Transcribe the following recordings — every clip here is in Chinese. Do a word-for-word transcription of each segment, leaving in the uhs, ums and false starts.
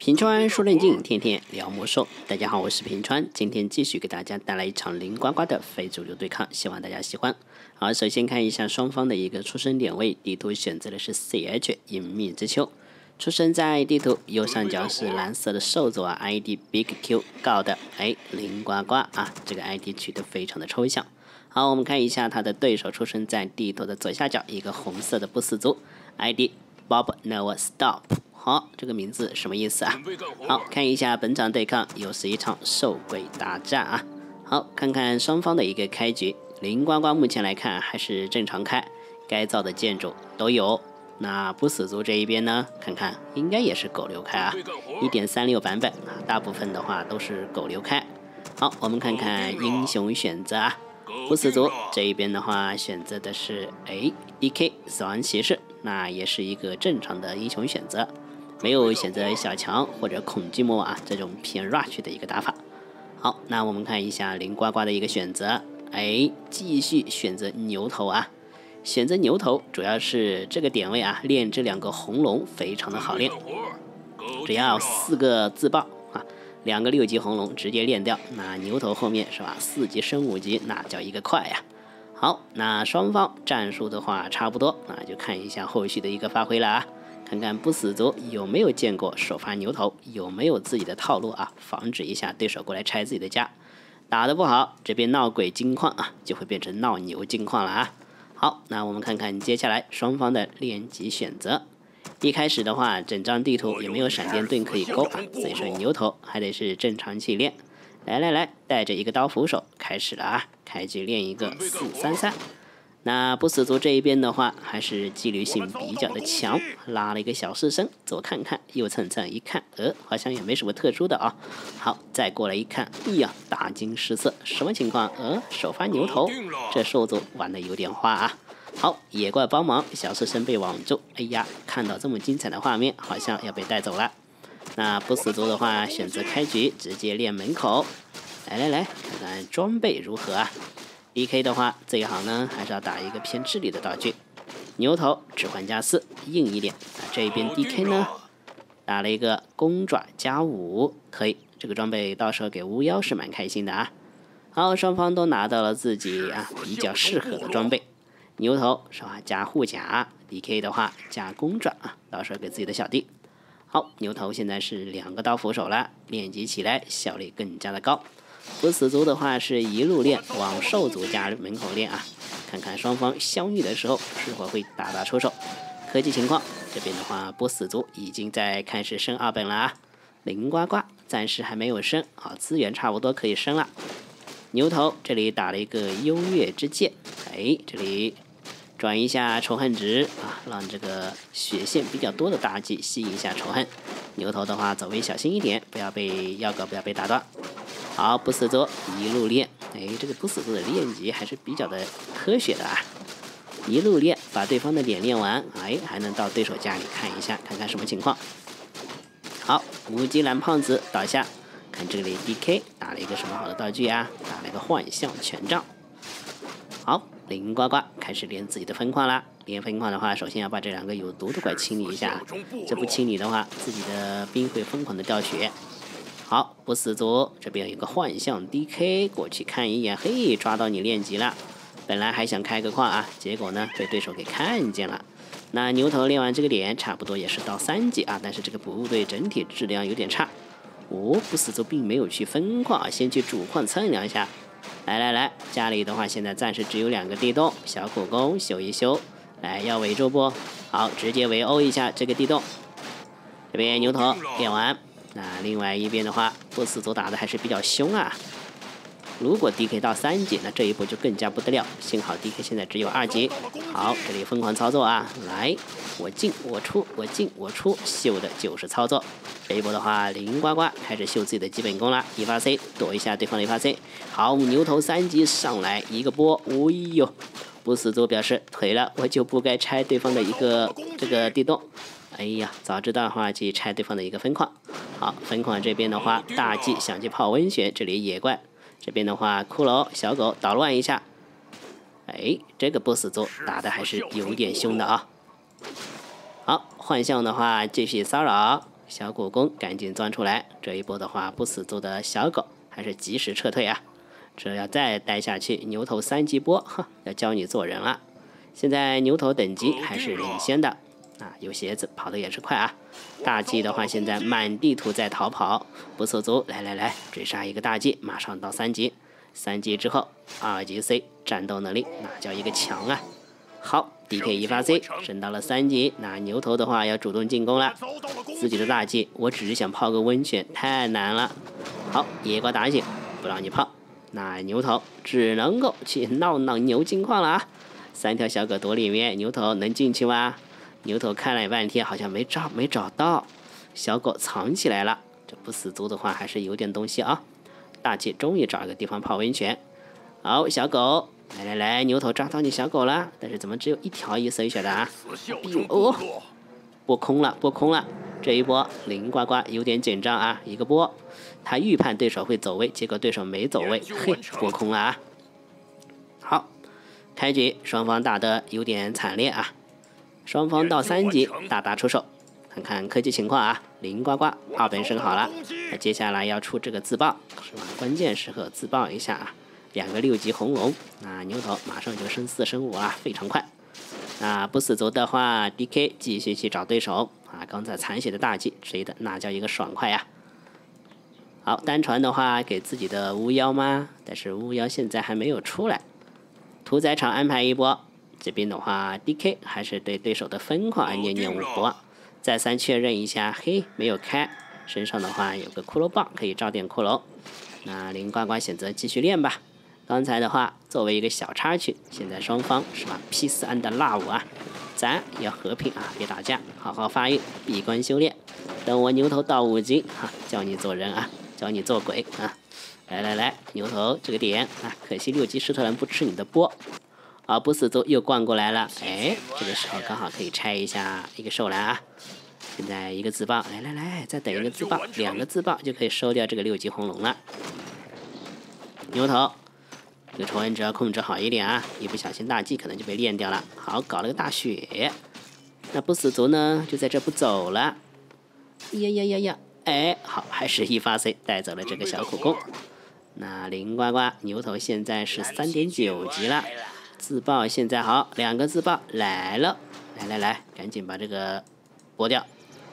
平川说任镜，天天聊魔兽。大家好，我是平川，今天继续给大家带来一场零呱呱的非主流对抗，希望大家喜欢。好，首先看一下双方的一个出生点位，地图选择的是 C H 隐秘之丘，出生在地图右上角是蓝色的兽族啊 ，I D Big Q 告的，哎，零呱呱啊，这个 I D 取得非常的抽象。好，我们看一下他的对手出生在地图的左下角，一个红色的不死族 ，I D Bob Never Stop。好，这个名字什么意思啊？好，看一下本场对抗，又是一场兽鬼大战啊。好，看看双方的一个开局，零呱呱目前来看还是正常开，该造的建筑都有。那不死族这一边呢，看看应该也是狗流开啊 ，一点三六 版本啊，大部分的话都是狗流开。好，我们看看英雄选择啊。不死族这一边的话，选择的是哎 D K 死亡骑士，那也是一个正常的英雄选择。没有选择小强或者恐惧魔啊这种偏 rush 的一个打法。好，那我们看一下零呱呱的一个选择，哎，继续选择牛头啊。选择牛头主要是这个点位啊，练这两个红龙非常的好练，只要四个自爆啊，两个六级红龙直接练掉。那牛头后面是吧，四级升五级，那叫一个快呀。好，那双方战术的话差不多，那就看一下后续的一个发挥了啊。看看不死族有没有见过首发牛头，有没有自己的套路啊，防止一下对手过来拆自己的家。打得不好，这边闹鬼金矿啊，就会变成闹牛金矿了啊。好，那我们看看接下来双方的练级选择。一开始的话，整张地图也没有闪电盾可以勾啊，所以说牛头还得是正常去练。来来来，带着一个刀斧手开始了啊，开局练一个四三三。那不死族这一边的话，还是纪律性比较的强，拉了一个小式生，左看看，右蹭蹭，一看，呃，好像也没什么特殊的啊。好，再过来一看，哎呀，大惊失色，什么情况？呃，首发牛头，这兽族玩的有点花啊。好，野怪帮忙，小式生被网住，哎呀，看到这么精彩的画面，好像要被带走了。那不死族的话，选择开局直接练门口。来来来，看看装备如何啊？ D K 的话，最好呢还是要打一个偏智力的道具。牛头指环加四，硬一点。那这边 D K 呢，打了一个公爪加五，可以。这个装备到时候给巫妖是蛮开心的啊。好，双方都拿到了自己啊比较适合的装备。牛头是吧加护甲 ，D K 的话加公爪啊，到时候给自己的小弟。好，牛头现在是两个刀斧手了，练级起来效率更加的高。 不死族的话是一路练往兽族家门口练啊，看看双方相遇的时候是否会大打出手。科技情况这边的话，不死族已经在开始升二本了啊，零呱呱暂时还没有升，好资源差不多可以升了。牛头这里打了一个优越之剑，哎，这里转一下仇恨值啊，让这个血线比较多的大技吸引一下仇恨。牛头的话走位小心一点，不要被妖狗不要被打断。 好，不死族一路练，哎，这个不死族的练级还是比较的科学的啊！一路练，把对方的脸练完，哎，还能到对手家里看一下，看看什么情况。好，无极蓝胖子倒下，看这里 D K 打了一个什么好的道具啊？打了一个幻象权杖。好，零呱呱开始练自己的分矿啦。练分矿的话，首先要把这两个有毒的怪清理一下，这不清理的话，自己的兵会疯狂的掉血。 好，不死族这边有个幻象 D K 过去看一眼，嘿，抓到你练级了。本来还想开个矿啊，结果呢被对手给看见了。那牛头练完这个点，差不多也是到三级啊，但是这个部队整体质量有点差。哦，不死族并没有去分矿啊，先去主矿蹭两下。来来来，家里的话现在暂时只有两个地洞，小苦工修一修。来，要围住不？好，直接围殴一下这个地洞。这边牛头练完。 那另外一边的话，不死族打的还是比较凶啊。如果 D K 到三级，那这一波就更加不得了。幸好 D K 现在只有二级。好，这里疯狂操作啊！来，我进我出，我进我出，秀的就是操作。这一波的话，零呱呱开始秀自己的基本功了。一发 C 躲一下对方的一发 C。好，牛头三级上来一个波，哎呦！不死族表示腿了，我就不该拆对方的一个这个地洞。 哎呀，早知道的话去拆对方的一个分矿。好，分矿这边的话，大技想去泡温泉，这里野怪，这边的话，骷髅小狗捣乱一下。哎，这个不死族打的还是有点凶的啊。好，幻象的话继续骚扰， 小狗公赶紧钻出来。这一波的话，不死族的小狗还是及时撤退啊！这要再待下去，牛头三级波，哼，要教你做人了。现在牛头等级还是领先的啊，有鞋子，跑得也是快啊。大 G 的话，现在满地图在逃跑，不死族，来来来，追杀一个大 G， 马上到三级。三级之后，二级 C 战斗能力那叫一个强啊！好 ，D K 一发 C 升到了三级，那牛头的话要主动进攻了。自己的大 G， 我只是想泡个温泉，太难了。好，野瓜打醒，不让你泡，那牛头只能够去闹闹牛金矿了啊！三条小狗躲里面，牛头能进去吗？牛头看了半天，好像没找没找到，小狗藏起来了。这不死族的话还是有点东西啊！大 G 终于找了个地方泡温泉。好，小狗，来来来，牛头抓到你小狗了，但是怎么只有一条一丝血的啊？哦，波空了，波空了。这一波林呱呱有点紧张啊，一个波，他预判对手会走位，结果对手没走位，嘿，波空了啊。好，开局双方打得有点惨烈啊，双方到三级大打出手。看看科技情况啊，林呱呱二本升好了，那接下来要出这个自爆是吧？关键时刻自爆一下啊，两个六级红龙，那牛头马上就升四升五了，非常快。那不死族的话 ，D K 继续去找对手啊，刚才残血的大 G 追的那叫一个爽快呀。好，单传的话给自己的巫妖吗？但是巫妖现在还没有出来，屠宰场安排一波，这边的话 D K 还是对对手的分矿念念不忘。再三确认一下，嘿，没有开，身上的话有个骷髅棒可以照点骷髅。那林呱呱选择继续练吧。刚才的话作为一个小插曲，现在双方是吧 ？Peace and love 啊，咱要和平啊，别打架，好好发育，闭关修炼。等我牛头到五级哈、啊，教你做人啊，教你做鬼啊！来来来，牛头这个点啊，可惜六级石头人不吃你的波。啊，不死族又灌过来了，哎，这个时候刚好可以拆一下一个兽栏啊。现在一个自爆，来来来，再等一个自爆，两个自爆就可以收掉这个六级红龙了。牛头，这个仇恨值要控制好一点啊，一不小心大 G 可能就被练掉了。好，搞了个大血，那不死族呢就在这不走了。呀呀呀呀，哎，好，还是一发 C 带走了这个小苦工。那林呱呱牛头现在是 三点九 级了。自爆现在好，两个自爆来了，来来来，赶紧把这个拨掉。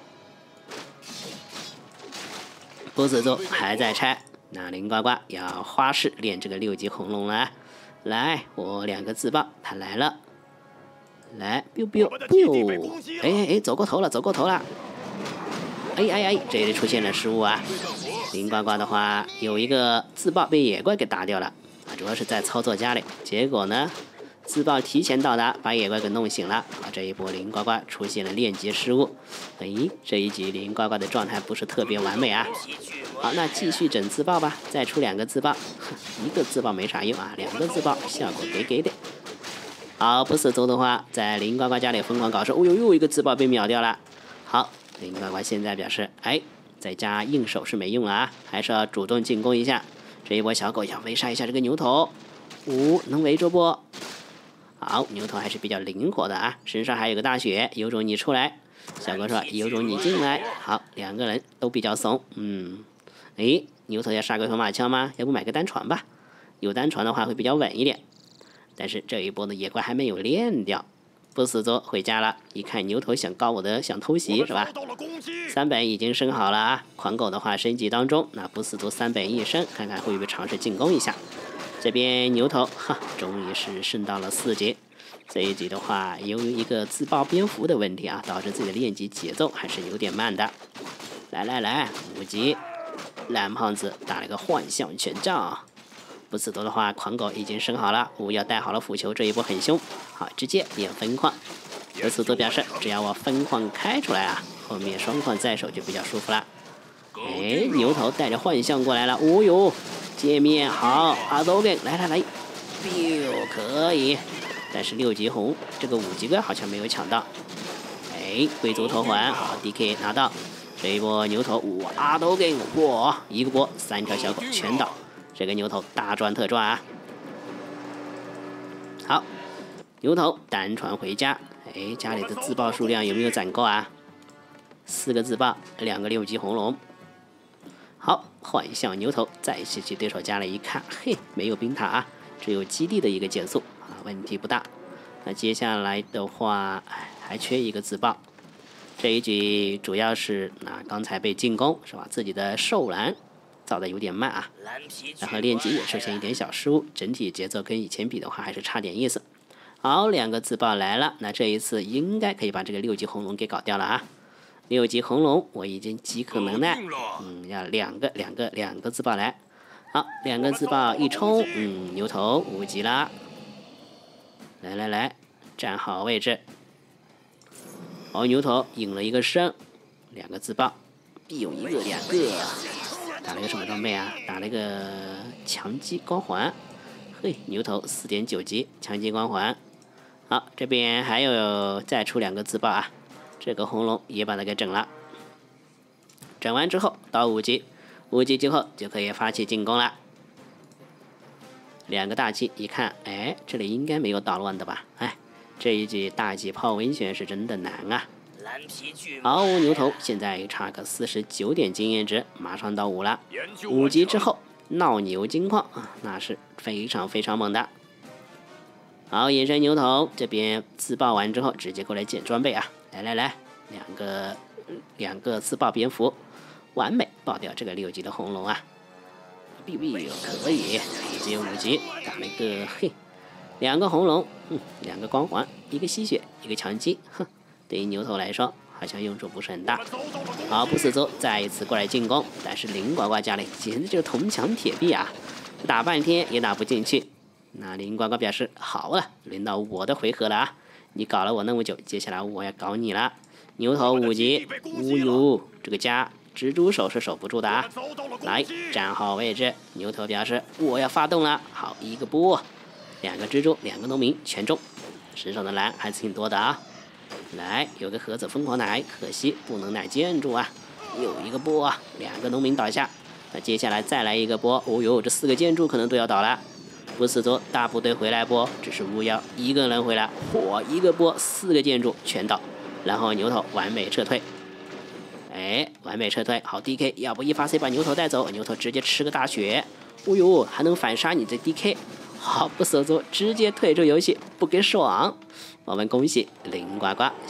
不死族还在拆，那林呱呱要花式练这个六级红龙了。来，我两个自爆，他来了，来 biu biu biu， 哎哎哎，走过头了，走过头了，哎哎哎，这里出现了失误啊！林呱呱的话有一个自爆被野怪给打掉了啊，主要是在操作家里，结果呢？自爆提前到达，把野怪给弄醒了。啊，这一波林呱呱出现了链接失误。哎，这一局林呱呱的状态不是特别完美啊。好，那继续整自爆吧，再出两个自爆，一个自爆没啥用啊，两个自爆效果给给的。好，不死族的话，在林呱呱家里疯狂搞事，哦呦，又一个自爆被秒掉了。好，林呱呱现在表示，哎，在家硬手是没用了啊，还是要主动进攻一下。这一波小狗想围杀一下这个牛头，五、哦、能围住不？好，牛头还是比较灵活的啊，身上还有个大血，有种你出来。小哥说有种你进来。好，两个人都比较怂，嗯，诶，牛头要杀个头马枪吗？要不买个单传吧？有单传的话会比较稳一点。但是这一波的野怪还没有练掉，不死族回家了。一看牛头想告我的，想偷袭是吧？三本已经升好了啊，狂狗的话升级当中，那不死族三本一升，看看会不会尝试进攻一下。这边牛头哈，终于是升到了四级。这一局的话，由于一个自爆蝙蝠的问题啊，导致自己的练级节奏还是有点慢的。来来来，五级，蓝胖子打了个幻象权杖。不死族的话，狂狗已经升好了，五要带好了斧球，这一波很凶。好，直接练分矿。不死族表示，只要我分矿开出来啊，后面双矿在手就比较舒服了。哎，牛头带着幻象过来了，哦呦！界面好，阿斗根来来来 ，biu 可以，但是六级红这个五级怪好像没有抢到。哎，贵族头环好 ，D K 拿到，这一波牛头哇，阿斗根哇，一个波三条小狗全倒，这个牛头大赚特赚啊！好，牛头单传回家，哎，家里的自爆数量有没有攒够啊？ 四个自爆，两个六级红龙。好，幻象牛头再吸取对手家了一看，嘿，没有冰塔啊，只有基地的一个减速啊，问题不大。那接下来的话，哎，还缺一个自爆。这一局主要是啊，刚才被进攻是吧？自己的兽栏造的有点慢啊，然后练级也出现一点小失误，整体节奏跟以前比的话还是差点意思。好，两个自爆来了，那这一次应该可以把这个六级红龙给搞掉了啊！六级红龙我已经饥渴能耐，嗯，要两个两个两个自爆来。好，两个自爆一冲，嗯，牛头五级啦。来来来，站好位置。好，牛头引了一个身，两个自爆，必有一个两个。打了个什么装备啊？打了个强击光环。嘿，牛头四点九级强击光环。好，这边还有再出两个自爆啊。这个红龙也把它给整了，整完之后到五级，五级之后就可以发起进攻了。两个大技一看，哎，这里应该没有捣乱的吧？哎，这一局大技炮温泉是真的难啊！好，牛头现在差个四十九点经验值，马上到五了。五级之后闹牛金矿啊，那是非常非常猛的。好，野生牛头这边自爆完之后，直接过来捡装备啊！来来来，两个两个自爆蝙蝠，完美爆掉这个六级的红龙啊 ！B B 可以，直接五级打了一个嘿，两个红龙，嗯，两个光环，一个吸血，一个强击，哼，对于牛头来说好像用处不是很大。好，不死族再一次过来进攻，但是林呱呱家里简直就是铜墙铁壁啊，打半天也打不进去。那林呱呱表示好了，轮到我的回合了啊！你搞了我那么久，接下来我要搞你了。牛头五级，呜呦，这个家蜘蛛手是守不住的啊！来，站好位置。牛头表示我要发动了。好，一个波，两个蜘蛛，两个农民全中，身上的蓝还挺多的啊！来，有个盒子疯狂奶，可惜不能奶建筑啊！又一个波啊，两个农民倒下。那接下来再来一个波，哦呦，这四个建筑可能都要倒了。不死族大部队回来波，只是巫妖一个人回来，嚯，一个波四个建筑全倒，然后牛头完美撤退，哎，完美撤退，好 D K， 要不一发 C 把牛头带走，牛头直接吃个大血，哦呦，还能反杀你这 D K， 好，不死族直接退出游戏，不给爽，我们恭喜林呱呱。